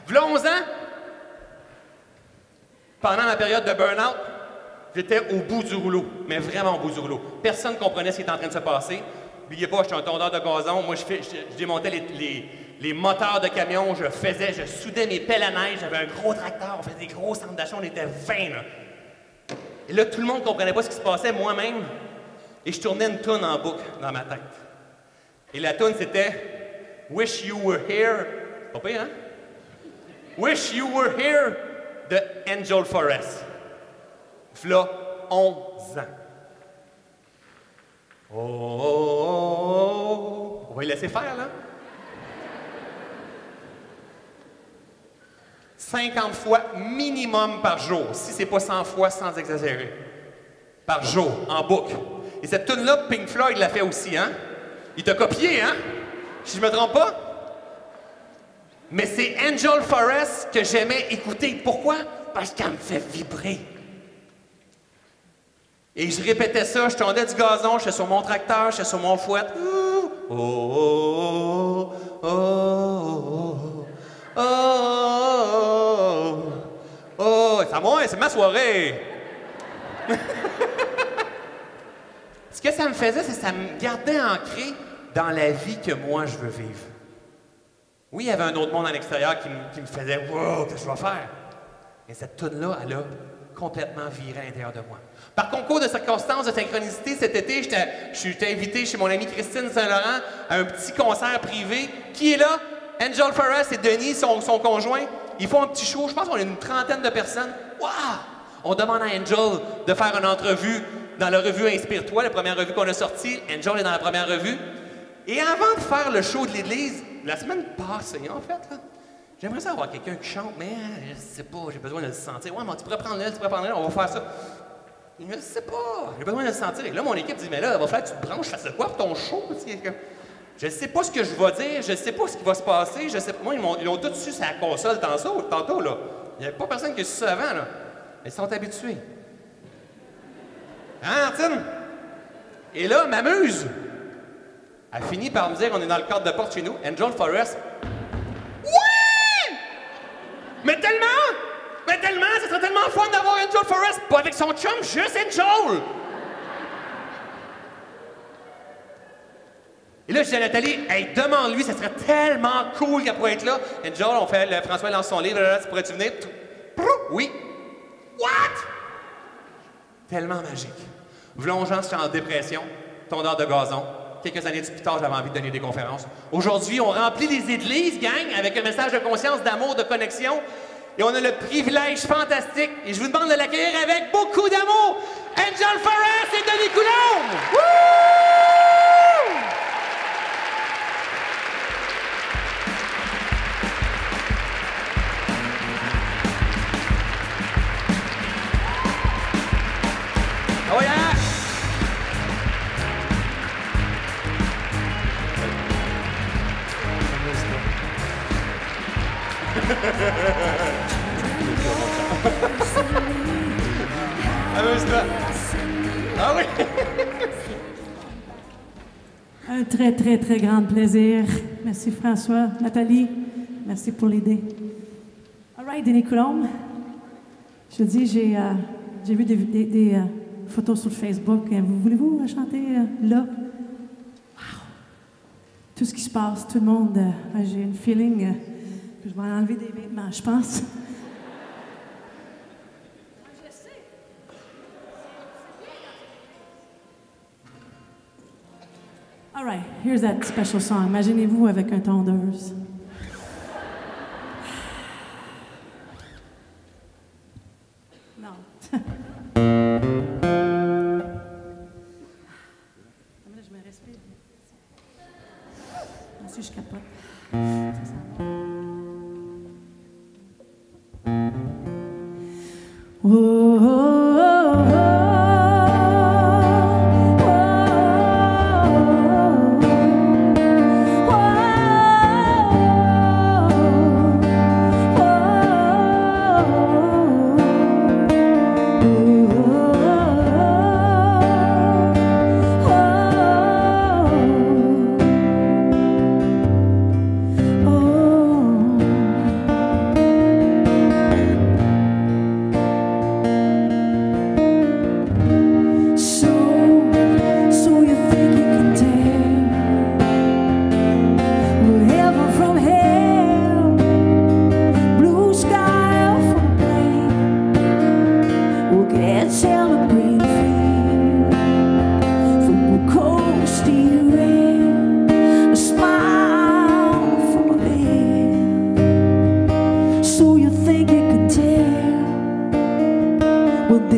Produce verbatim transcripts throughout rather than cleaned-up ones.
V'là onze ans, pendant ma période de burn-out, j'étais au bout du rouleau, mais vraiment au bout du rouleau. Personne ne comprenait ce qui était en train de se passer. N'oubliez pas, j'étais un tondeur de gazon. Moi, je, fais, je, je démontais les, les, les moteurs de camion, je faisais, je soudais mes pelles à neige, j'avais un gros tracteur, on faisait des gros centres d'achat, on était vingt, là. Et là, tout le monde ne comprenait pas ce qui se passait, moi-même. Et je tournais une toune en boucle dans ma tête. Et la toune, c'était « Wish You Were Here ». Pas pire, hein? « Wish You Were Here » de Angel Forest. V'là onze ans. Oh, oh, oh, on va y laisser faire, là. cinquante fois minimum par jour, si c'est pas cent fois sans exagérer. Par jour, en boucle. Et cette tune-là, Pink Floyd l'a fait aussi, hein? Il t'a copié, hein? Si je me trompe pas? Mais c'est Angel Forest que j'aimais écouter. Pourquoi? Parce qu'elle me fait vibrer. Et je répétais ça, je tondais du gazon, j'étais sur mon tracteur, j'étais sur mon fouet. Oh, oh, oh, oh, oh, oh, oh, oh, c'est à moi, c'est ma soirée. Ce que ça me faisait, c'est que ça me gardait ancré dans la vie que moi, je veux vivre. Oui, il y avait un autre monde à l'extérieur qui, qui me faisait « Wow, qu'est-ce que je vais faire? » Mais cette toune-là, elle a complètement viré à l'intérieur de moi. Par concours de circonstances de synchronicité, cet été, j'étais invité chez mon amie Christine Saint-Laurent à un petit concert privé. Qui est là? Angel Forest et Denis, son, son conjoint. Ils font un petit show. Je pense qu'on a une trentaine de personnes. Waouh! On demande à Angel de faire une entrevue dans la revue Inspire-toi, la première revue qu'on a sortie. Angel est dans la première revue. Et avant de faire le show de l'Église, la semaine passée, en fait, là, j'aimerais ça avoir quelqu'un qui chante, mais je sais pas, j'ai besoin de le sentir. Ouais, mais tu pourrais prendre elle, tu pourrais prendre elle, on va faire ça. Je sais pas, j'ai besoin de le sentir. Et là, mon équipe dit, mais là, il va falloir que tu te branches, fasses de quoi pour ton show? Je sais pas ce que je vais dire, je sais pas ce qui va se passer, je sais pas. Moi, ils, ils ont tout su sur la console tantôt, tantôt là. Il n'y avait pas personne qui a su ça avant, là. Ils sont habitués. Hein, Martine? Et là, m'amuse. Elle finit par me dire, on est dans le cadre de porte chez nous, Angel Forest. Oui! Mais tellement! Mais tellement! Ce serait tellement fun d'avoir Angel Forest, pas avec son chum, juste Angel! Et là, je dis à Nathalie, hey, demande-lui, ça serait tellement cool qu'elle pourrait être là. Angel, on fait, le, François lance son livre, là, pourrais-tu venir? Oui. What? Tellement magique. V'longeant, j'étais en dépression, tondeur de gazon. Quelques années plus tard, j'avais envie de donner des conférences. Aujourd'hui, on remplit les églises, gang, avec un message de conscience, d'amour, de connexion. Et on a le privilège fantastique, et je vous demande de l'accueillir avec beaucoup d'amour, Angel Forest et Denis Coulombe! Wouh! Oh yeah! Amuse-toi. Ah oui! Un très, très, très grand plaisir. Merci François, Nathalie, merci pour l'idée. All right, Denis Coulombe. Je dis, j'ai euh, j'ai vu des, des, des euh, photos sur Facebook. Vous voulez-vous chanter euh, là? Wow! Tout ce qui se passe, tout le monde, euh, j'ai une feeling euh, que je vais enlever des vêtements, je pense. All right, here's that special song. Imaginez-vous avec un tondeuse. Non. Je me respire. Ensuite, je capote. Ça sent bon. Oh, oh, oh, oh. Oh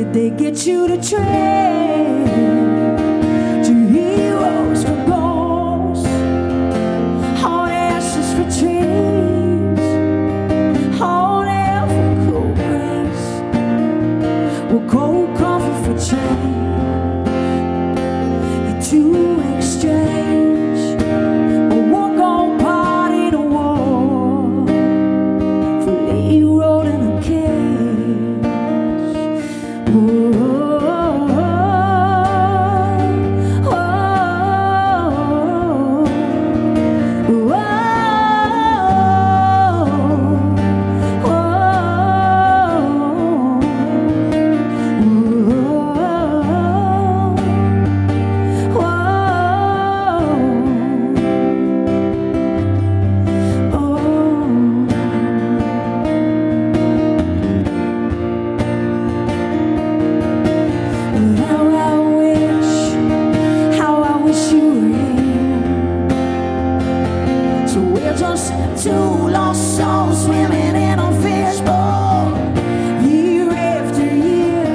they get you to trade to heroes for ghosts, hot ashes for trees, hot air for cool grass, well, cold coffee for change, and to exchange a walk-on party to war for Lee Road in a cage. Ooh. Just two lost souls swimming in a fishbowl, year after year,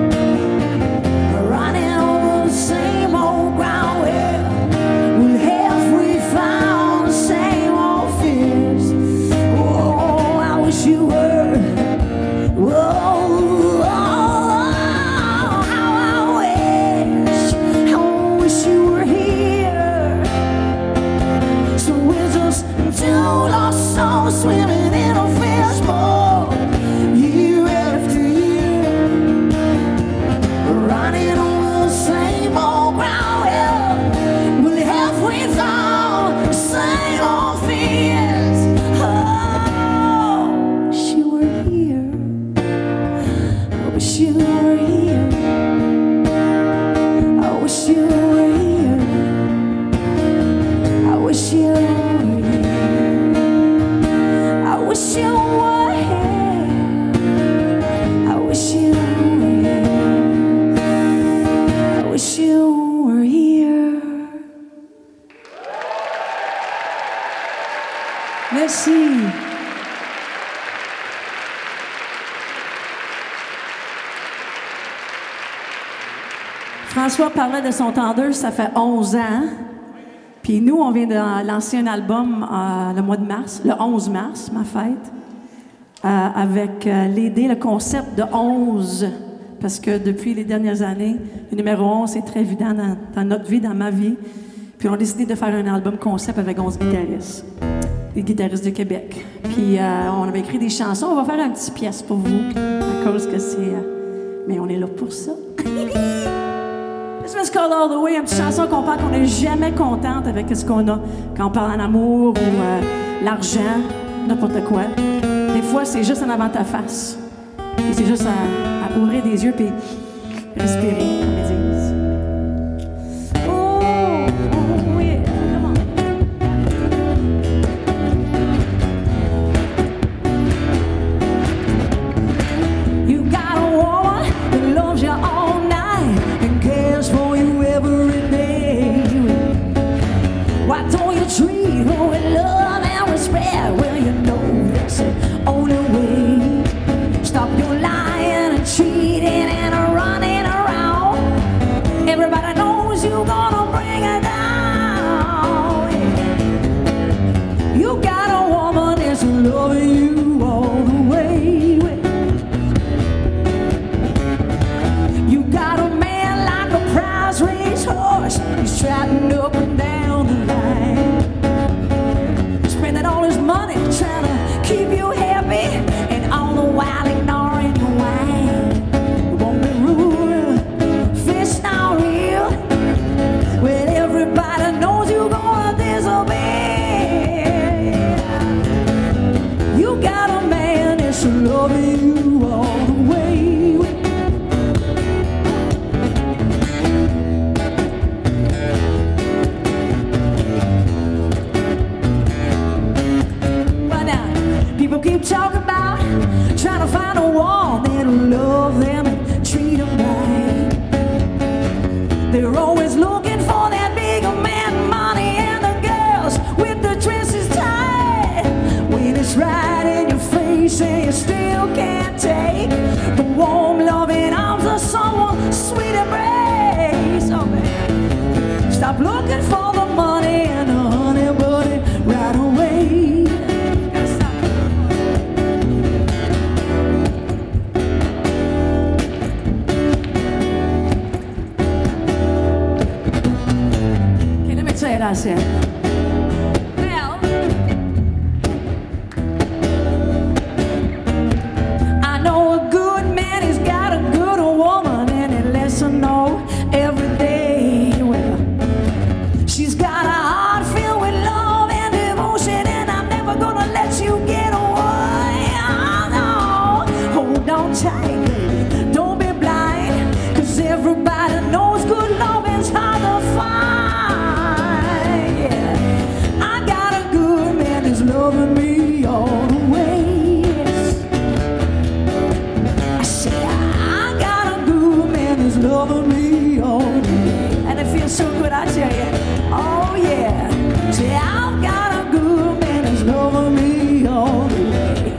running over the same old ground where we'll have we found the same old fears. Oh, I wish you were. Whoa, how I wish, how I wish you were here. So we're just two lost souls swimming in a fishbowl, year after year, running over the same old ground. Yeah, we'll have we found the same old fears. Oh, wish you were here. I wish you were here. I wish you were here. I wish you were here. I wish you were here. I wish you were here. I wish you were here. Merci. François parlait de son tendeur, ça fait onze ans. Puis nous, on vient de lancer un album euh, le mois de mars, le onze mars, ma fête, euh, avec euh, l'idée, le concept de onze, parce que depuis les dernières années, le numéro onze est très évident dans, dans notre vie, dans ma vie. Puis on a décidé de faire un album concept avec onze guitaristes, des guitaristes de Québec. Puis euh, on avait écrit des chansons, on va faire une petite pièce pour vous, à cause que c'est... Euh, mais on est là pour ça. Christmas Call All the Way, une petite chanson qu'on parle qu'on n'est jamais contente avec ce qu'on a quand on parle en amour ou euh, l'argent, n'importe quoi. Des fois, c'est juste en avant de ta face. Et c'est juste à, à ouvrir des yeux et respirer, comme ils disent. Oh, oh yeah, come on. You got a woman that loves you all night and cares for you every day. Why don't you treat her with love and respect? Well, you know that's the only way. Stop your lying and cheating and running around. Everybody knows you're gonna bring her down. You got a woman that's loving you all the way. You got a man like a prize race horse. He's trotting up and down the line, spending all his money trying to keep you happy, and all the while ignoring your wine. You won't be rude, fish not real. Well, everybody knows you're gonna disobey. You got a man that's loving you all the way. People keep talking about trying to find a one that'll love them and treat them right. They're always looking for that bigger man, money, and the girls with the dresses tight. When it's right in your face and you still can't take the warm, loving arms of gracias. Well, I know a good man has got a good woman, and he lets her know every day. Well, she's got a heart filled with love and devotion, and I'm never gonna let you get away. Oh, no. Hold on tight, baby. Don't be blind, 'cause everybody knows good love is hard to find. Yeah. I got a good man who's loving me all the ways. I say I got a good man who's loving me all the way. And it feels so good, I tell you. Oh yeah. Say I've got a good man who's loving me all the way.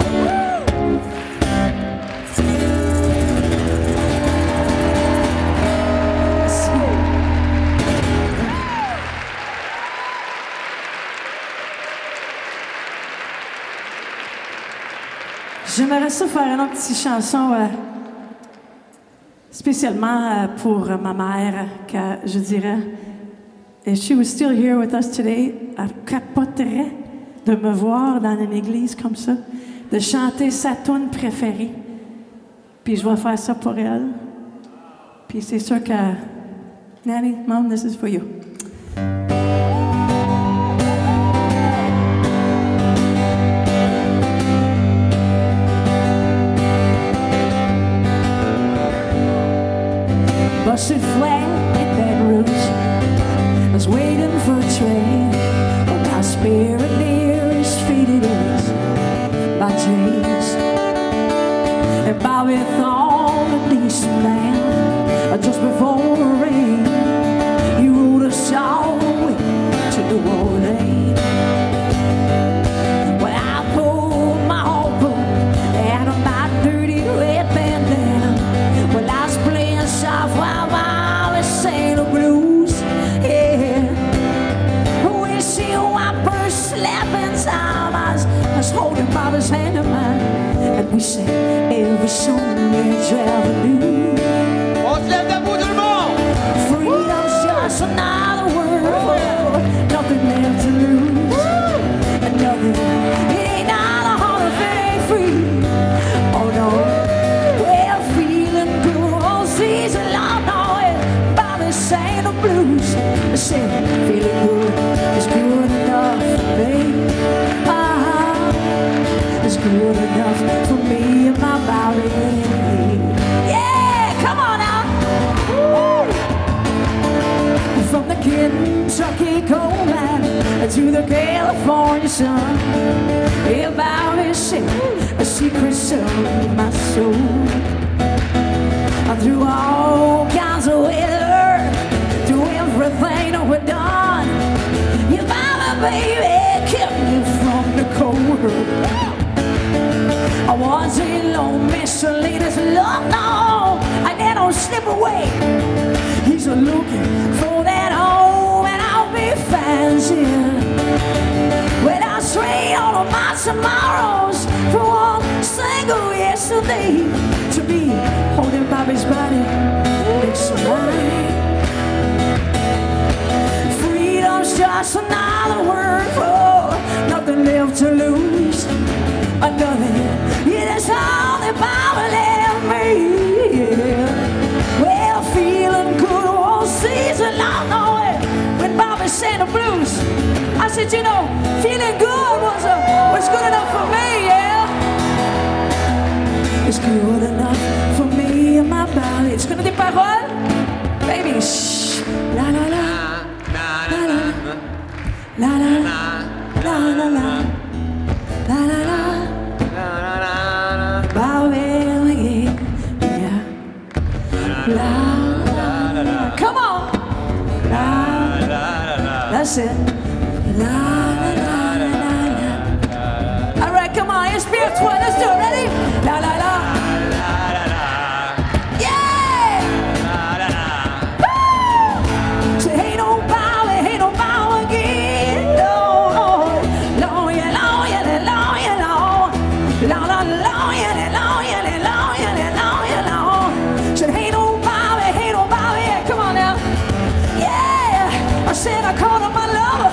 J'aimerais ça faire une autre petite chanson euh, spécialement euh, pour euh, ma mère, que je dirais, if she was still here with us today, elle capoterait de me voir dans une église comme ça, de chanter sa tune préférée. Puis je vais faire ça pour elle. Puis c'est sûr que, Nanny, Mom, this is for you. Busted flat in Baton Rouge, I was waiting for a train, but my spirit nearest faded is my dreams. And Bobby thought a decent man, just before the rain, he rode us all the way to New Orleans. Well, I pulled my harpoon out of my dirty red bandana. Well, I was playing soft while I was saying the blues, yeah. We see wipers slapping time. I was, I was holding Bobby's hand in mine, and we said every song we travel new. On se lève debout tout le monde! Freedom's just another word for nothing left to lose. And nothing, it ain't not a heart if it ain't free. Oh no, well, feeling good all season long. No, and Bobby sang the blues. I said, feeling good is good enough for me. Ah, it's good enough for me and my Bobby. Yeah, come on now. From the Kentucky coal mine to the California sun, about his a secret of my soul. Through all kinds of weather, through everything we've done, your mama, baby, kept me from the cold. I wasn't alone, miscellaneous love, no, I let her slip away. He's looking for that home, and I'll be fancy. When I trade all of my tomorrows for one single yesterday, to be holding Bobby's body, it's mine. Freedom's just another word for nothing left to lose. Another, yeah, that's all that Bobby left me. Yeah. Well, feeling good all season long, knowing when Bobby sang the blues, I said, you know, feeling good was uh, was good enough for me, yeah. It's good enough for me and my Bobby. Tu connais des paroles? Baby, shh. La la la. La la la. La la la. La la la. La la la. Bobby, yeah. La la la. Come on. La la la. That's it. La la la la la. All right, come on. It's spiritual. Let's do it. Ready? La la la. I said I called up my lover.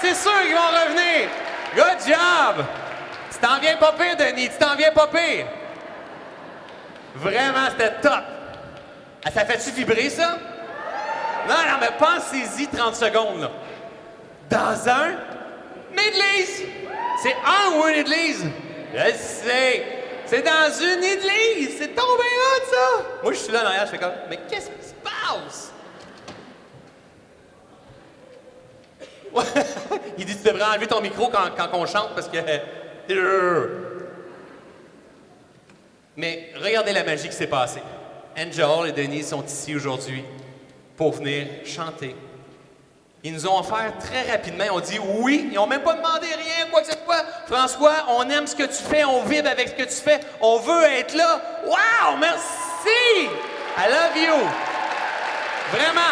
c'est sûr qu'ils vont revenir. Good job! Tu t'en viens pas pire, Denis, tu t'en viens pas pire. Vraiment, c'était top. Ah, ça fait-tu vibrer, ça? Non, non, mais pensez-y trente secondes, là. Dans un église. C'est un ou une église? Je sais. C'est dans une église. C'est tombé hot, ça. Moi, je suis là en arrière, je fais comme, mais qu'est-ce qui se passe? Il dit, tu devrais enlever ton micro quand, quand on chante parce que... Mais regardez la magie qui s'est passée. Angel et Denise sont ici aujourd'hui pour venir chanter. Ils nous ont offert très rapidement, on dit oui, ils n'ont même pas demandé rien, quoi que ce soit. François, on aime ce que tu fais, on vibre avec ce que tu fais, on veut être là. Wow, merci! I love you! Vraiment!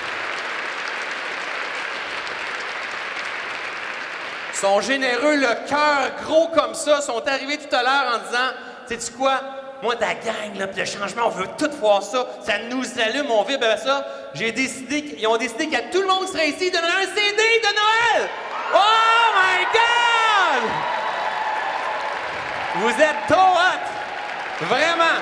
Ils sont généreux, le cœur gros comme ça, sont arrivés tout à l'heure en disant, sais-tu quoi? Moi, ta gang, là, pis le changement, on veut tout voir ça. Ça nous allume, on vibre avec ça. J'ai décidé, ils ont décidé que tout le monde serait ici, donnerait un C D de Noël! Oh my God! Vous êtes trop hot! Vraiment!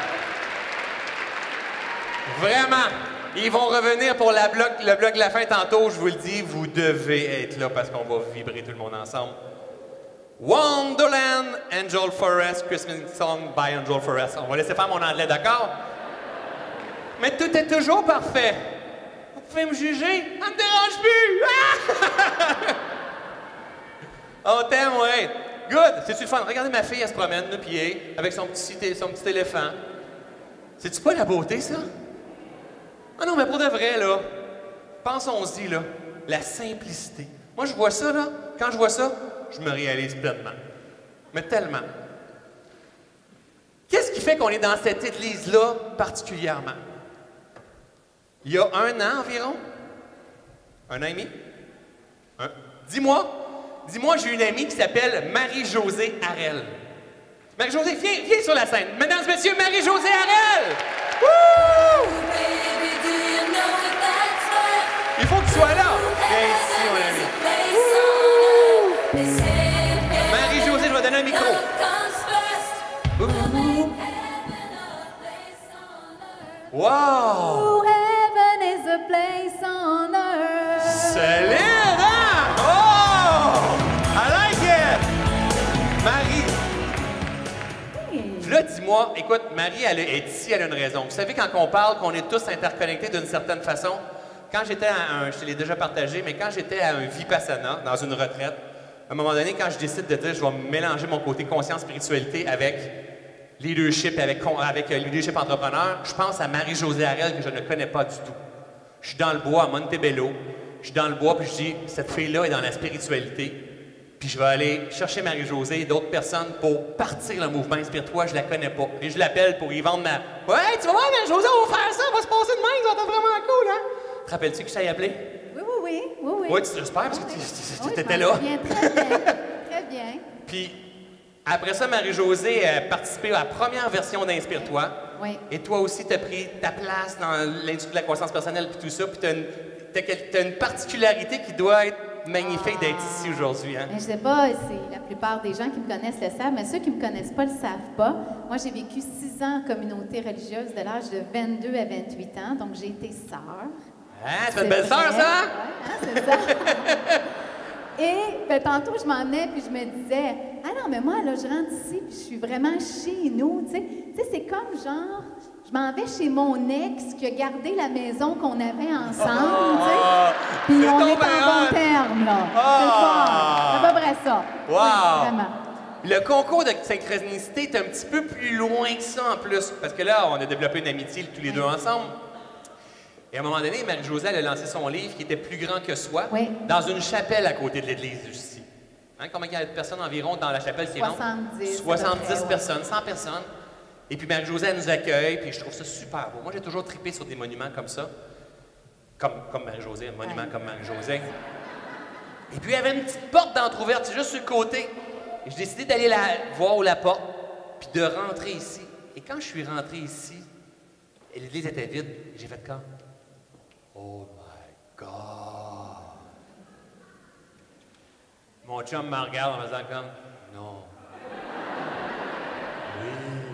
Vraiment! Ils vont revenir pour la bloc, le bloc de la fin tantôt, je vous le dis, vous devez être là parce qu'on va vibrer tout le monde ensemble. Wonderland, Angel Forest, Christmas Song by Angel Forest. On va laisser faire mon anglais, d'accord? Mais tout est toujours parfait. Vous pouvez me juger? Ça me dérange plus! On t'aime, ouais. Good! C'est-tu le fun? Regardez ma fille, elle se promène de pied avec son petit, son petit éléphant. C'est-tu pas la beauté, ça? Ah non, mais pour de vrai, là, pensons-y, là, la simplicité. Moi, je vois ça, là, quand je vois ça, je me réalise pleinement. Mais tellement. Qu'est-ce qui fait qu'on est dans cette église-là particulièrement? Il y a un an environ? Un an et demi? Un... Dis-moi, dis-moi, j'ai une amie qui s'appelle Marie-Josée Harel. Marie-Josée, viens, viens sur la scène. Mesdames et messieurs, Marie-Josée Harel! Wouh! Il faut que tu sois là. Viens ici, mon ami. Marie-Josée, je vais donner un micro. Wow! Heaven is a place on earth. Solide, hein? Oh! I like it! Marie. Là, dis-moi, écoute, Marie, elle est ici, elle a une raison. Vous savez, quand on parle qu'on est tous interconnectés d'une certaine façon, quand j'étais à un, je te l'ai déjà partagé, mais quand j'étais à un Vipassana, dans une retraite, à un moment donné, quand je décide de dire je vais mélanger mon côté conscience-spiritualité avec leadership, avec, avec euh, leadership entrepreneur, je pense à Marie-Josée Harel que je ne connais pas du tout. Je suis dans le bois à Montebello, je suis dans le bois puis je dis, cette fille-là est dans la spiritualité, puis je vais aller chercher Marie-Josée et d'autres personnes pour partir le mouvement spirituel, je la connais pas. Et je l'appelle pour y vendre ma... Ouais, tu vas voir, Marie-Josée, on va faire ça, on va se passer de même, ça va être vraiment cool, hein? Te rappelles-tu que je t'ai appelé? Oui, oui, oui, oui, oui. Oui, tu j'espère parce que tu Oui, étais je là. m'en souviens très bien, très bien. Puis, après ça, Marie-Josée a participé à la première version d'Inspire-toi. Oui. Et toi aussi, tu as pris ta place dans l'industrie de la croissance personnelle puis tout ça. Puis tu as une, t'as, t'as une particularité qui doit être magnifique d'être ici aujourd'hui. Hein? Mais je sais pas si la plupart des gens qui me connaissent le savent, mais ceux qui me connaissent pas le savent pas. Moi, j'ai vécu six ans en communauté religieuse de l'âge de vingt-deux à vingt-huit ans, donc j'ai été sœur. Ah, c'est une belle sœur, ça? Oui, hein, c'est ça. Et ben, tantôt, je m'en venais puis je me disais, ah non, mais moi, là, je rentre ici puis je suis vraiment chez nous. Tu sais, tu sais, c'est comme genre, je m'en vais chez mon ex qui a gardé la maison qu'on avait ensemble, tu sais. Puis on est en bon terme, là. C'est le fun. C'est pas vrai ça. Wow! Oui, vraiment. Le concours de synchronicité est un petit peu plus loin que ça en plus, parce que là, on a développé une amitié tous les deux ensemble. Et à un moment donné, Marie-Josée, elle a lancé son livre qui était plus grand que soi, oui. dans une chapelle à côté de l'église ici. Hein, combien il y a de personnes environ dans la chapelle qui rentrent? soixante-dix. soixante-dix près, personnes, cent personnes. Et puis Marie-Josée, elle nous accueille, puis je trouve ça super beau. Moi, j'ai toujours trippé sur des monuments comme ça. Comme, comme Marie-Josée, un monument ouais. comme Marie-Josée. Et puis, il y avait une petite porte d'entrouverte, c'est juste sur le côté. Et j'ai décidé d'aller la voir la porte, puis de rentrer ici. Et quand je suis rentré ici, et l'église était vide, j'ai fait comme... Oh my God! Mon chum me regarde en faisant comme, non. Oui.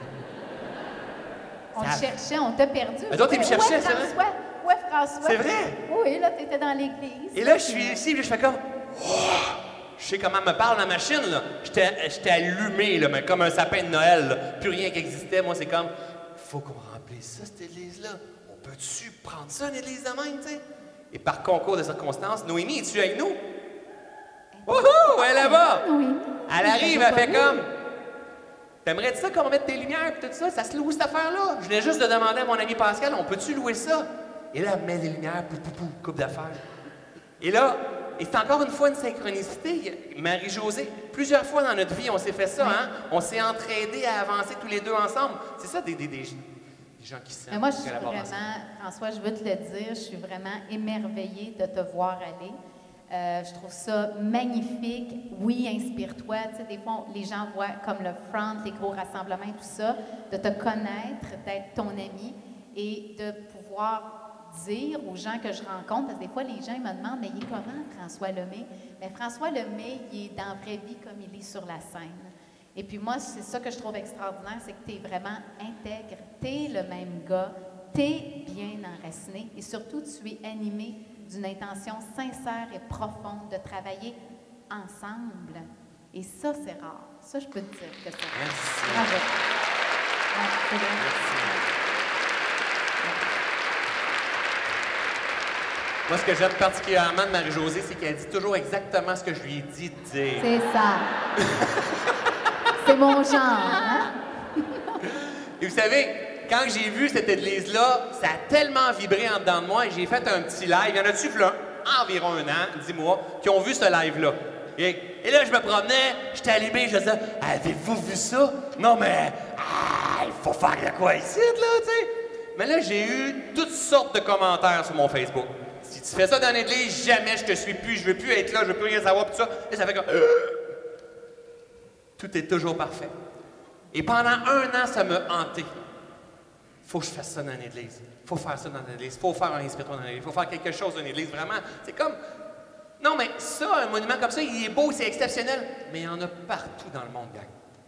On Ça- te cherchait, on t'a perdu. Eux autres, ils me Ouais, cherchaient, ouais, c'est vrai? François. Ouais, François. C'est vrai? Oui, là, t'étais dans l'église. Et là, je suis ici, puis je fais comme, oh! Je sais comment me parle la machine, là. J'étais j'étais allumé, là, mais comme un sapin de Noël, là. Plus rien qui existait. Moi, c'est comme, faut qu'on remplisse ça, cette église-là. On peut-tu prendre ça, une église de même, tu sais? Et par concours de circonstances, Noémie, es-tu avec nous? Wouhou! Elle est là-bas! Oui. Elle arrive, elle fait comme, t'aimerais-tu ça qu'on mette des lumières et tout ça? Ça se loue, cette affaire-là? Je venais juste de demander à mon ami Pascal, on peut-tu louer ça? Et là, elle met les lumières, pou, pou, pou, coupe d'affaires. Et là, et c'est encore une fois une synchronicité. Marie-Josée, plusieurs fois dans notre vie, on s'est fait ça, hein? On s'est entraidés à avancer tous les deux ensemble. C'est ça, des, des, des, des gens qui s'aiment. Mais moi, je qui suis collaborent vraiment, ensemble. François, je veux te le dire, je suis vraiment émerveillée de te voir aller. Euh, je trouve ça magnifique. Oui, inspire-toi. Tu sais, des fois, on- les gens voient comme le front, les gros rassemblements et tout ça, de te connaître, d'être ton ami et de pouvoir dire aux gens que je rencontre, parce que des fois, les gens ils me demandent, mais il est comment François Lemay? Mais François Lemay, il est dans la vraie vie comme il est sur la scène. Et puis moi, c'est ça que je trouve extraordinaire, c'est que tu es vraiment intègre, tu es le même gars, tu es bien enraciné et surtout, tu es animé d'une intention sincère et profonde de travailler ensemble. Et ça, c'est rare. Ça, je peux te dire que c'est rare. Merci. Bravo. Ouais, c'est vrai. Moi, ce que j'aime particulièrement de Marie-Josée, c'est qu'elle dit toujours exactement ce que je lui ai dit de dire. C'est ça. C'est mon genre, hein? Et vous savez, quand j'ai vu cette église-là, ça a tellement vibré en dedans de moi et j'ai fait un petit live. Il y en a-tu, là, environ un an, dix mois, qui ont vu ce live-là. Et, et là, je me promenais, j'étais allumé, je disais, avez-vous vu ça? Non, mais, ah, il faut faire de quoi ici, là, tu sais. Mais là, j'ai eu toutes sortes de commentaires sur mon Facebook. Si tu fais ça dans l'église, jamais je te suis plus, je veux plus être là, je veux plus rien savoir, tout ça. Et ça fait comme, euh, tout est toujours parfait. Et pendant un an, ça m'a hanté. Faut que je fasse ça dans une église. Faut faire ça dans une église. Faut faire un inspirateur dans une église. Faut faire quelque chose dans une église. Vraiment, c'est comme... Non, mais ça, un monument comme ça, il est beau, c'est exceptionnel. Mais il y en a partout dans le monde, gang.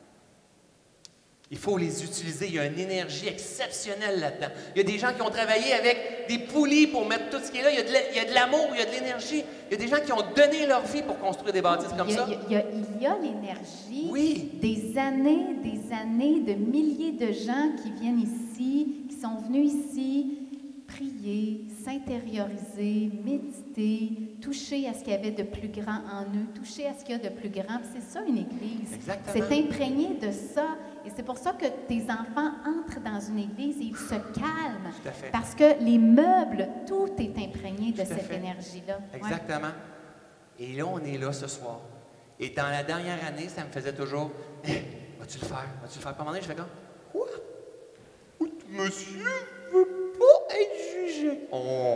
Il faut les utiliser. Il y a une énergie exceptionnelle là-dedans. Il y a des gens qui ont travaillé avec des poulies pour mettre tout ce qui est là. Il y a de la- il y a de l'amour, il y a de l'énergie. Il y a des gens qui ont donné leur vie pour construire des bâtisses comme Il y a, ça. il y a- il y a l'énergie Oui. des années, des années de milliers de gens qui viennent ici, qui sont venus ici prier, s'intérioriser, méditer, toucher à ce qu'il y avait de plus grand en eux, toucher à ce qu'il y a de plus grand. C'est ça une église. Exactement. C'est imprégné de ça. Et c'est pour ça que tes enfants entrent dans une église et ils se calment. Tout à fait. Parce que les meubles, tout est imprégné de Tout à cette fait. énergie-là. Ouais. Exactement. Et là, on est là ce soir. Et dans la dernière année, ça me faisait toujours hey, vas-tu le faire? Vas-tu le faire? Puis à un moment donné, je fais comme quoi? Monsieur veut pas être jugé. Oh.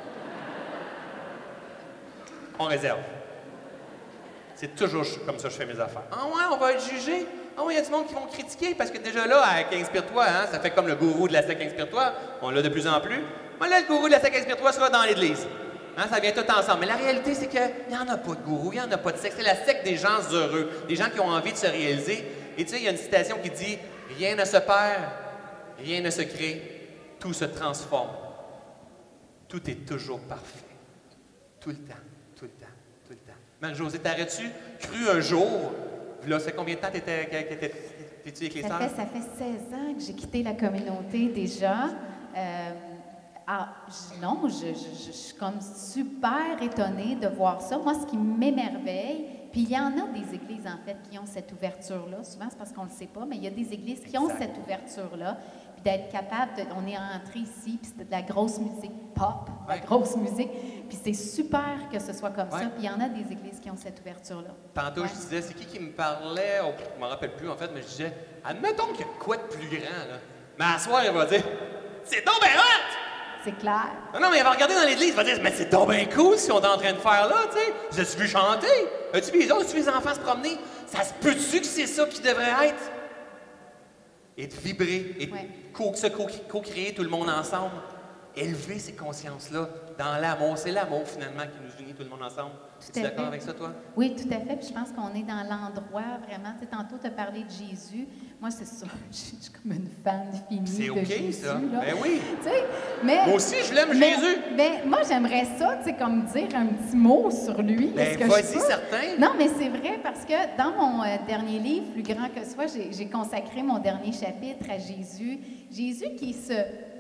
On réserve. C'est toujours comme ça que je fais mes affaires. Ah ouais, on va être jugé. Ah ouais, il y a du monde qui vont critiquer parce que déjà là, avec Inspire-toi, hein, ça fait comme le gourou de la secte Inspire-toi. On l'a de plus en plus. Moi, là, le gourou de la secte Inspire-toi sera dans l'église. Hein, ça vient tout ensemble. Mais la réalité, c'est qu'il n'y en a pas de gourou, il n'y en a pas de secte. C'est la secte des gens heureux, des gens qui ont envie de se réaliser. Et tu sais, il y a une citation qui dit « Rien ne se perd, rien ne se crée, tout se transforme. Tout est toujours parfait. Tout le temps, tout le temps, tout le temps. » Marie-Josée, t'aurais-tu cru un jour, là, c'est combien de temps t'étais, t'étais, t'étais-tu avec les Ça sœurs? fait, ça fait seize ans que j'ai quitté la communauté déjà. Euh, ah, je- non, je, je- je- je suis comme super étonnée de voir ça. Moi, ce qui m'émerveille, puis il y en a des églises, en fait, qui ont cette ouverture-là. Souvent, c'est parce qu'on ne le sait pas, mais il y a des églises qui ont Exact. cette ouverture-là. Puis d'être capable, de, on est rentré ici, puis c'était de la grosse musique pop, de la Ouais. grosse musique. Puis c'est super que ce soit comme Ouais. ça. Puis il y en a des églises qui ont cette ouverture-là. Tantôt, Ouais. je disais, c'est qui qui me parlait? Oh, je m'en rappelle plus, en fait, mais je disais, admettons qu'il y a quoi de plus grand, là. Mais à soir, il va dire, c'est donc ben hot! C'est clair. Non, non, mais elle va regarder dans l'église, elle va dire, mais c'est donc bien cool ce qu'on est en train de faire là, tu sais. Vous as-tu vu chanter? As-tu vu les autres, as-tu vu les enfants se promener? Ça se peut-tu que c'est ça qui devrait être? Et de vibrer, et de Ouais. co- se co- co-créer tout le monde ensemble. élever ces consciences-là dans l'amour. C'est l'amour, finalement, qui nous unit tout le monde ensemble. Es-tu d'accord avec ça, toi? Oui, tout à fait. Puis je pense qu'on est dans l'endroit, vraiment. Tu sais, tantôt, tu as parlé de Jésus. Moi, c'est ça. Je suis comme une fan finie C'est de OK, Jésus. ça. Là. Ben oui. Tu sais, mais, Moi aussi, je l'aime, mais- Jésus. Ben, moi, j'aimerais ça, tu sais, comme dire un petit mot sur lui. Ben, Est-ce que je vas-y, peux? certain. Non, mais c'est vrai parce que dans mon euh, dernier livre, Plus grand que soi, j'ai j'ai consacré mon dernier chapitre à Jésus. Jésus qui se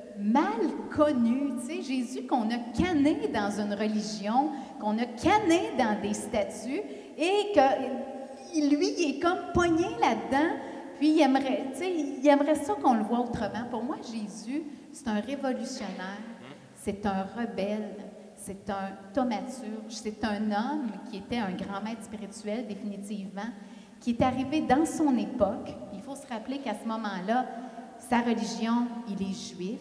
mal connu, tu sais, Jésus qu'on a canné dans une religion, qu'on a canné dans des statuts et que il- lui, il est comme pogné là-dedans, puis il aimerait, tu sais, il aimerait ça qu'on le voit autrement. Pour moi, Jésus, c'est un révolutionnaire, c'est un rebelle, c'est un thaumaturge, c'est un homme qui était un grand maître spirituel, définitivement, qui est arrivé dans son époque. Il faut se rappeler qu'à ce moment-là, sa religion, il est juif,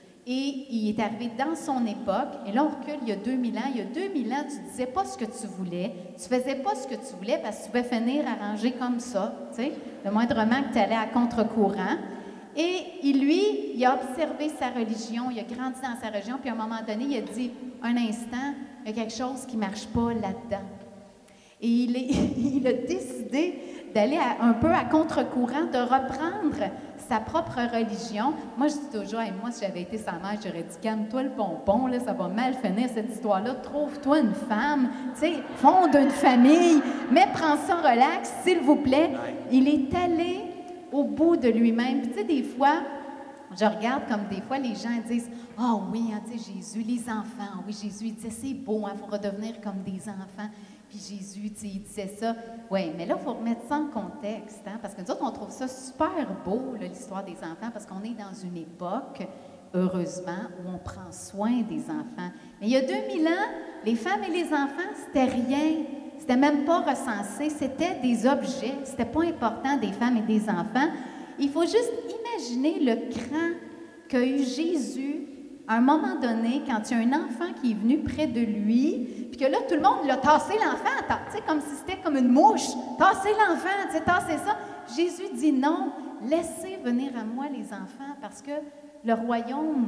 et il est arrivé dans son époque, et là on recule il y a deux mille ans, il y a deux mille ans, tu ne disais pas ce que tu voulais, tu faisais pas ce que tu voulais parce que tu pouvais finir arrangé comme ça, tu sais, le moindrement que tu allais à contre-courant. Et il, lui, il a observé sa religion, il a grandi dans sa religion, puis à un moment donné, il a dit, un instant, il y a quelque chose qui ne marche pas là-dedans. Et il, est, il a décidé d'aller à- un peu à contre-courant, de reprendre sa propre religion. Moi, je dis toujours, hey, moi, si j'avais été sa mère, j'aurais dit, calme-toi le pompon, là, ça va mal finir cette histoire-là. Trouve-toi une femme, tu sais, fonde une famille, mais prends ça relax, s'il vous plaît. Il est allé au bout de lui-même. Puis, tu sais, des fois, je regarde comme des fois les gens disent « Ah oh, oui, hein, tu sais, Jésus, les enfants, oui, Jésus, il disait, c'est beau, il hein, faut redevenir comme des enfants. » Puis Jésus, tu sais, il disait ça. Oui, mais là, il faut remettre ça en contexte, hein, parce que nous autres, on trouve ça super beau, là, l'histoire des enfants, parce qu'on est dans une époque, heureusement, où on prend soin des enfants. Mais il y a deux mille ans, les femmes et les enfants, c'était rien. C'était même pas recensé. C'était des objets. C'était pas important des femmes et des enfants. Il faut juste imaginer le cran qu'a eu Jésus à un moment donné, quand il y a un enfant qui est venu près de lui, puis que là, tout le monde l'a tassé l'enfant, tu sais, comme si c'était comme une mouche. Tassez l'enfant, tu sais, tassez ça. Jésus dit non, laissez venir à moi les enfants, parce que le royaume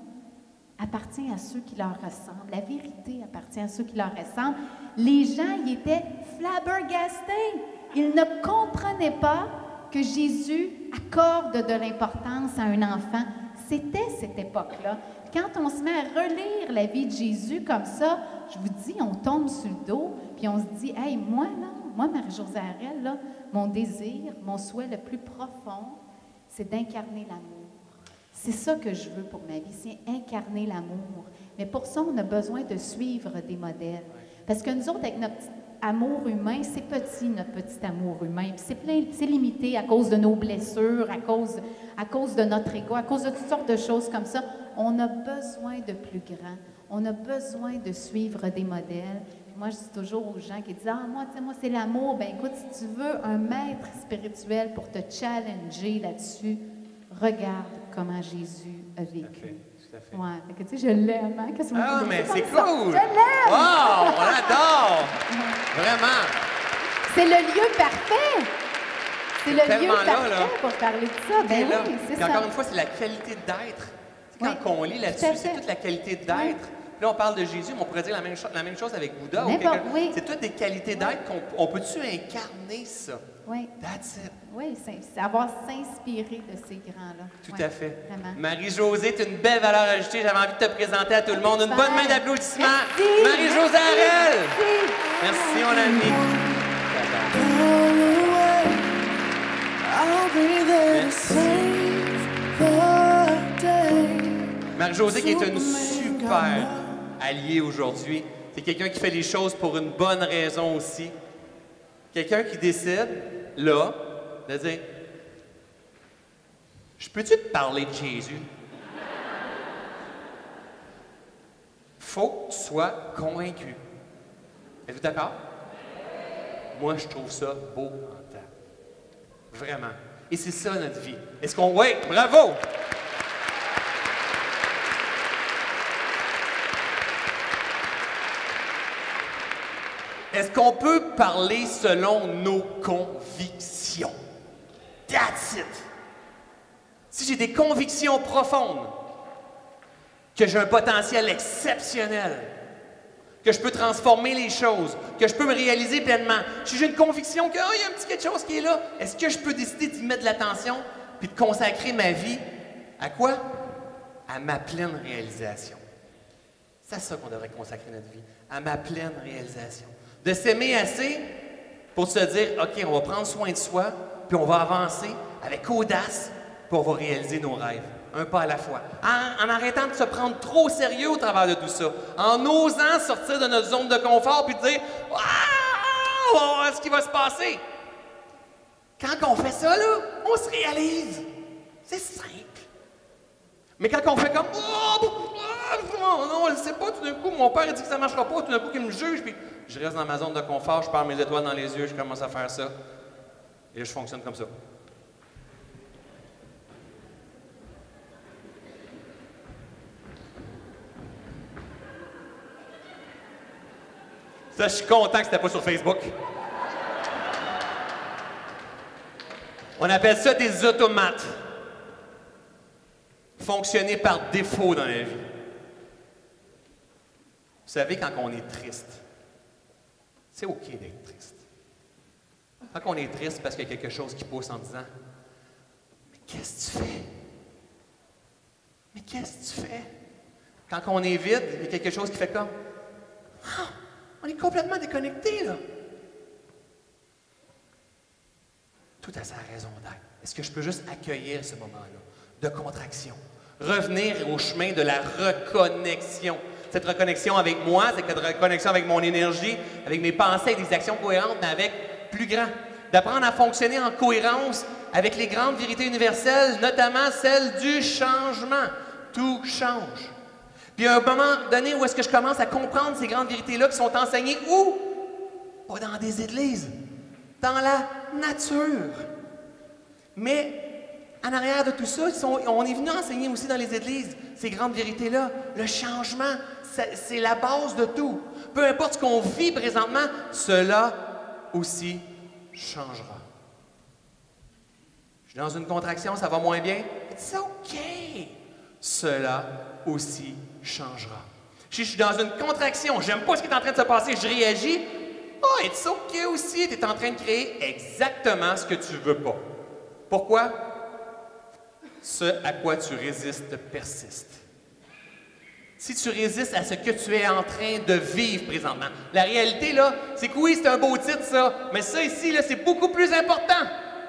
appartient à ceux qui leur ressemblent. La vérité appartient à ceux qui leur ressemblent. Les gens y étaient flabbergastés. Ils ne comprenaient pas que Jésus accorde de l'importance à un enfant. C'était cette époque-là. Quand on se met à relire la vie de Jésus comme ça, je vous dis, on tombe sur le dos, puis on se dit, « Hey, moi, là, moi, Marie-Josée Harel, là, mon désir, mon souhait le plus profond, c'est d'incarner l'amour. C'est ça que je veux pour ma vie, c'est incarner l'amour. Mais pour ça, on a besoin de suivre des modèles. Parce que nous autres, avec notre petit amour humain, c'est petit, notre petit amour humain. Puis c'est plein, c'est limité à cause de nos blessures, à cause, à cause de notre ego, à cause de toutes sortes de choses comme ça. On a besoin de plus grand. On a besoin de suivre des modèles. Puis moi, je dis toujours aux gens qui disent « Ah, moi, tu sais, moi, c'est l'amour. » Ben écoute, si tu veux un maître spirituel pour te challenger là-dessus, regarde comment Jésus a vécu. Tout à fait, tout à fait. Ouais, fait que tu sais, je l'aime, hein? Qu'est-ce que vous Ah, voulez? mais comme c'est ça. cool! Je l'aime! Wow, on adore! Vraiment! C'est le lieu parfait! C'est C'est le lieu tellement là, parfait là. pour parler de ça. Ben Et là, oui, c'est puis ça. encore une fois, c'est la qualité d'être. Tu sais, quand Oui, on lit tout là-dessus, à c'est fait. toute la qualité d'être. Puis là, on parle de Jésus, mais on pourrait dire la même, cho- la même chose avec Bouddha. ou N'importe, quelqu'un. oui. C'est toutes des qualités d'être qu'on on peut-tu incarner ça? Oui, That's it. oui, c'est c'est avoir s'inspirer de ces grands-là. Tout Oui, à fait. Vraiment. Marie-Josée, tu es une belle valeur ajoutée. J'avais envie de te présenter à tout le monde. Une bonne main d'applaudissements. Merci. Marie-Josée Harel. Merci. Merci, mon ami. I'll be there to save the day. Marie-Josée qui est une super alliée aujourd'hui. C'est quelqu'un qui fait les choses pour une bonne raison aussi. Quelqu'un qui décide, là, de dire « Je peux-tu te parler de Jésus? » Faut que tu sois convaincu. Êtes-vous d'accord? Moi, je trouve ça beau en temps. Vraiment. Et c'est ça notre vie. Est-ce qu'on... Oui, bravo! Est-ce qu'on peut parler selon nos convictions? That's it! Si j'ai des convictions profondes, que j'ai un potentiel exceptionnel, que je peux transformer les choses, que je peux me réaliser pleinement. Si j'ai une conviction qu'il oh, y a un petit quelque chose qui est là, est-ce que je peux décider d'y mettre de l'attention puis de consacrer ma vie à quoi? À ma pleine réalisation. C'est à ça qu'on devrait consacrer notre vie, à ma pleine réalisation. De s'aimer assez pour se dire, OK, on va prendre soin de soi, puis on va avancer avec audace, puis on va réaliser nos rêves, un pas à la fois. En, en arrêtant de se prendre trop au sérieux au travers de tout ça, en osant sortir de notre zone de confort, puis de dire, ah, on va voir ce qui va se passer. Quand on fait ça, là, on se réalise. C'est simple. Mais quand on fait comme, oh, non, non, je ne sais pas, tout d'un coup, mon père a dit que ça ne marchera pas, tout d'un coup, qu'il me juge, puis je reste dans ma zone de confort, je perds mes étoiles dans les yeux, je commence à faire ça. Et là, je fonctionne comme ça. Ça, je suis content que c'était pas sur Facebook. On appelle ça des automates. Fonctionner par défaut dans la vie. Vous savez, quand on est triste, c'est OK d'être triste. Quand on est triste parce qu'il y a quelque chose qui pousse en disant « Mais qu'est-ce que tu fais? Mais qu'est-ce que tu fais? » Quand on est vide, il y a quelque chose qui fait comme « Ah, on est complètement déconnecté, là. » Tout a sa raison d'être. Est-ce que je peux juste accueillir ce moment-là de contraction? Revenir au chemin de la reconnexion. Cette reconnexion avec moi, cette reconnexion avec mon énergie, avec mes pensées, des actions cohérentes, mais avec plus grand. D'apprendre à fonctionner en cohérence avec les grandes vérités universelles, notamment celle du changement. Tout change. Puis à un moment donné où est-ce que je commence à comprendre ces grandes vérités-là qui sont enseignées où? Pas dans des églises, dans la nature. Mais en arrière de tout ça, ils sont, on est venu enseigner aussi dans les églises ces grandes vérités-là. Le changement, c'est la base de tout. Peu importe ce qu'on vit présentement, cela aussi changera. Je suis dans une contraction, ça va moins bien. C'est OK. Cela aussi changera. Si je suis dans une contraction, j'aime pas ce qui est en train de se passer, je réagis. Oh, it's OK aussi, tu es en train de créer exactement ce que tu veux pas. Pourquoi? Ce à quoi tu résistes persiste. Si tu résistes à ce que tu es en train de vivre présentement, la réalité, là, c'est que oui, c'est un beau titre, ça, mais ça ici, là, c'est beaucoup plus important.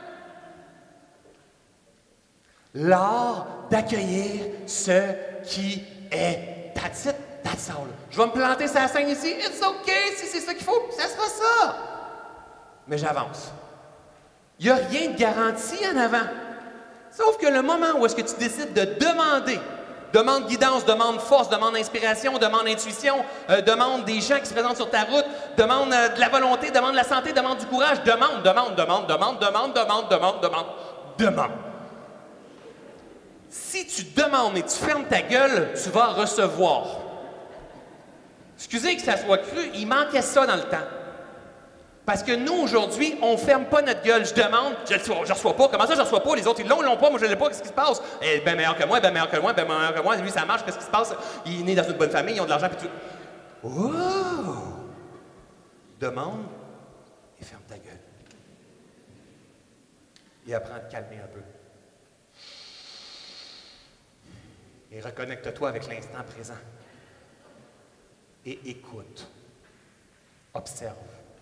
L'art d'accueillir ce qui est. That's it, that's all. Je vais me planter sur la scène ici, it's OK, si c'est ça qu'il faut, ça sera ça. Mais j'avance. Il n'y a rien de garanti en avant. Sauf que le moment où est-ce que tu décides de demander, demande guidance, demande force, demande inspiration, demande intuition, euh, demande des gens qui se présentent sur ta route, demande euh, de la volonté, demande de la santé, demande du courage, demande, demande, demande, demande, demande, demande, demande, demande, demande. Si tu demandes et tu fermes ta gueule, tu vas recevoir. Excusez que ça soit cru, il manquait ça dans le temps. Parce que nous, aujourd'hui, on ne ferme pas notre gueule. Je demande, je ne reçois pas. Comment ça, je ne reçois pas? Les autres, ils l'ont, ils l'ont pas. Moi, je ne l'ai pas. Qu'est-ce qui se passe? Eh, ben meilleur que moi, ben meilleur que moi, ben meilleur que moi. Lui, ça marche. Qu'est-ce qui se passe? Il est né dans une bonne famille, ils ont de l'argent, puis tu... Oh! Demande et ferme ta gueule. Et apprends à te calmer un peu. Et reconnecte-toi avec l'instant présent. Et écoute. Observe.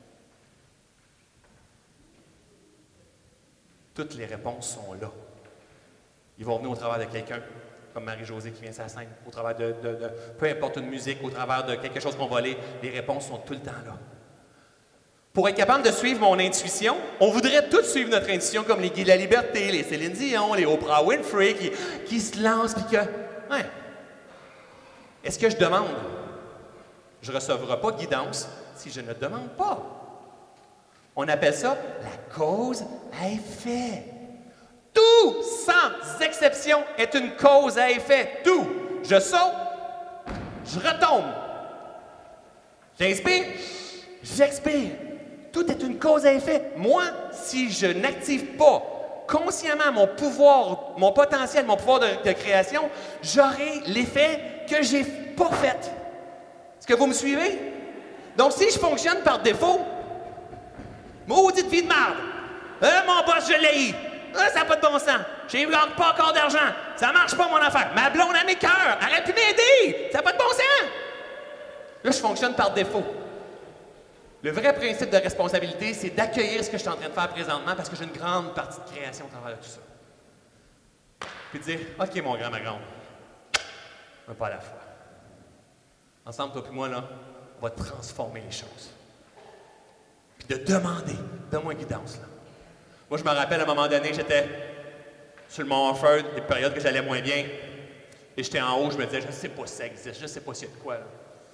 Toutes les réponses sont là. Ils vont venir au travers de quelqu'un, comme Marie-Josée qui vient sur la scène, au travers de, de, de, peu importe une musique, au travers de quelque chose qu'on va lire, les réponses sont tout le temps là. Pour être capable de suivre mon intuition, on voudrait tous suivre notre intuition, comme les Guy de la Liberté, les Céline Dion, les Oprah Winfrey, qui, qui se lancent, puis que, ouais, est-ce que je demande? Je ne recevrai pas de guidance si je ne demande pas. On appelle ça la cause à effet. Tout, sans exception, est une cause à effet. Tout. Je saute, je retombe. J'inspire, j'expire. Tout est une cause à effet. Moi, si je n'active pas consciemment mon pouvoir, mon potentiel, mon pouvoir de, de création, j'aurai l'effet que j'ai pas fait. Est-ce que vous me suivez? Donc, si je fonctionne par défaut, maudite vie de merde! Euh, mon boss, je l'ai eu! Euh, ça n'a pas de bon sens! J'ai pas encore d'argent! Ça marche pas, mon affaire! Ma blonde a mes cœurs! Arrête pu m'aider! Ça n'a pas de bon sens! Là, je fonctionne par défaut. Le vrai principe de responsabilité, c'est d'accueillir ce que je suis en train de faire présentement parce que j'ai une grande partie de création au travers de tout ça. Puis de dire, OK, mon grand, ma grande, un pas à la fois. Ensemble, toi et moi, là, on va transformer les choses. Puis de demander, donne-moi une guidance, là. Moi, je me rappelle, à un moment donné, j'étais sur le mont Offord, des périodes que j'allais moins bien, et j'étais en haut, je me disais, je ne sais pas si ça existe, je ne sais pas s'il y a de quoi, là.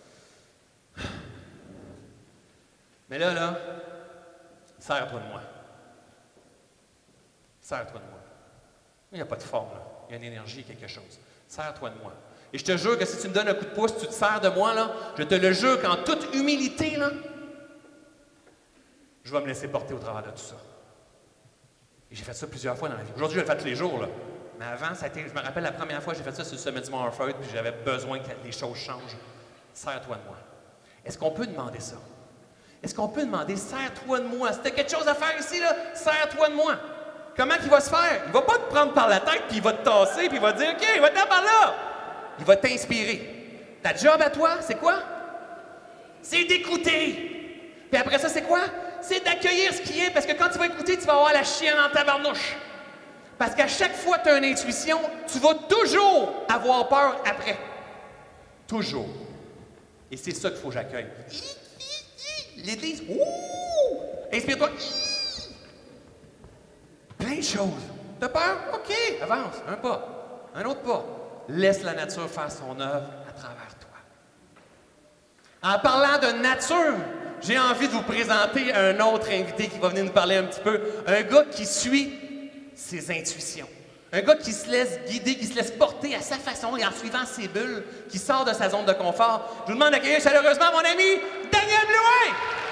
Mais là, là, sers-toi de moi. Sers-toi de moi. Il n'y a pas de forme, là. Il y a une énergie, quelque chose. Sers-toi de moi. Et je te jure que si tu me donnes un coup de pouce, tu te sers de moi, là, je te le jure qu'en toute humilité, là, je vais me laisser porter au travers de tout ça. Et j'ai fait ça plusieurs fois dans la vie. Aujourd'hui, je le fais tous les jours, là. Mais avant, ça a été, je me rappelle la première fois que j'ai fait ça sur le sommet du Mont Offord, puis j'avais besoin que les choses changent. Sers-toi de moi. Est-ce qu'on peut demander ça? Est-ce qu'on peut demander, sers-toi de moi? Si tu as quelque chose à faire ici, là, sers-toi de moi. Comment il va se faire? Il ne va pas te prendre par la tête, puis il va te tasser, puis il va te dire, OK, il va te par là. Il va t'inspirer. Ta job à toi, c'est quoi? C'est d'écouter. Puis après ça, c'est quoi? C'est d'accueillir ce qui est, parce que quand tu vas écouter, tu vas avoir la chienne en tabarnouche. Parce qu'à chaque fois que tu as une intuition, tu vas toujours avoir peur après. Toujours. Et c'est ça qu'il faut que j'accueille. L'Église, ouh! Inspire-toi. Plein de choses. T'as peur? OK, avance. Un pas. Un autre pas. Laisse la nature faire son œuvre à travers toi. En parlant de nature, j'ai envie de vous présenter un autre invité qui va venir nous parler un petit peu. Un gars qui suit ses intuitions. Un gars qui se laisse guider, qui se laisse porter à sa façon et en suivant ses bulles, qui sort de sa zone de confort. Je vous demande d'accueillir chaleureusement mon ami Daniel Blouin!